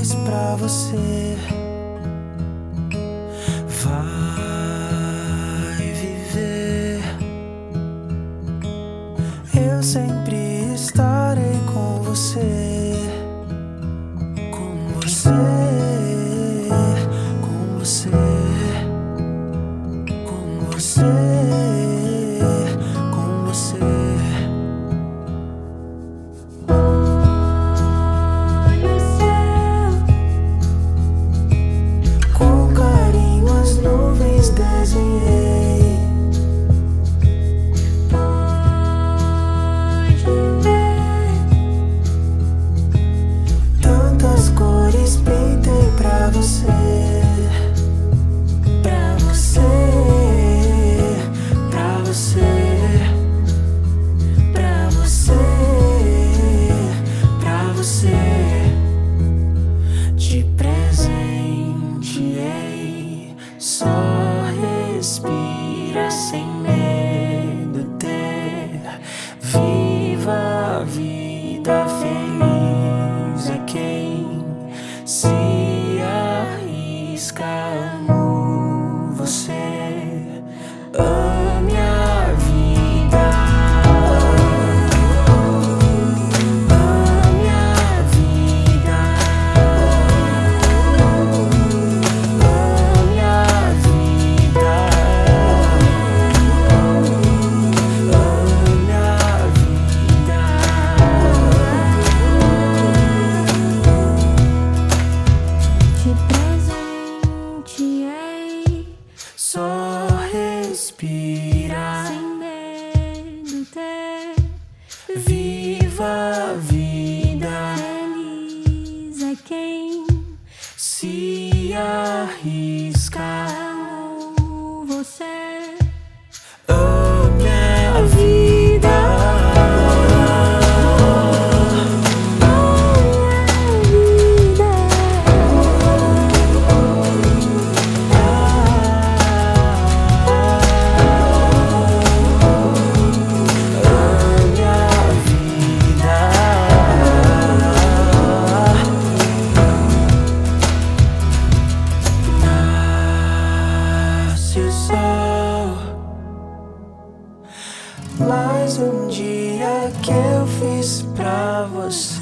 fiz pra você. Vai viver. Eu sempre estarei com você. Com você. Com você. Com você. Com você. Desenhei, pode ver, tantas cores pintei pra você, pra você, pra você, pra você, pra você. Te presenteei, só respira sem medo ter. Viva a vida, feliz é quem se arrisca. Amo você, ame a vida. Ame a vida. Ame a vida. Só respira sem medo ter. Viva a vida, Feliz é quem se arrisca. amo você. Ame a vida. Mais um dia que eu fiz pra você.